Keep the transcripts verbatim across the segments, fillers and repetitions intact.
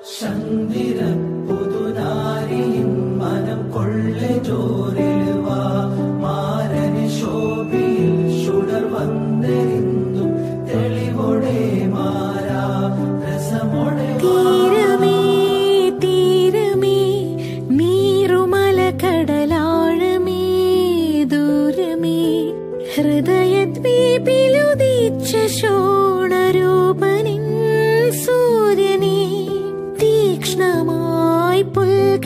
ചന്ദ്ര പുതുനാരിയിൻ മനം കൊള്ളെ ജോറിലുവാ മാരന് ശോഭിയിൽ ചുടർ വന്നെരിന്തും തെളിവോടെ മാറാ രസമോടെ തീരമേ തീരമേ നീറുമല കടലാഴമേ ദൂരമേ ഹൃദയദ്വീപിലുദിച്ച ശോണരൂപനിൻ സൂര്യനേ തീക്ഷ്ണമായി പുൽക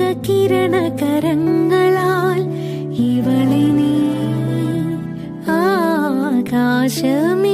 കിരണകരങ്ങളാൽ ഇവളെ നീ ആകാശമേ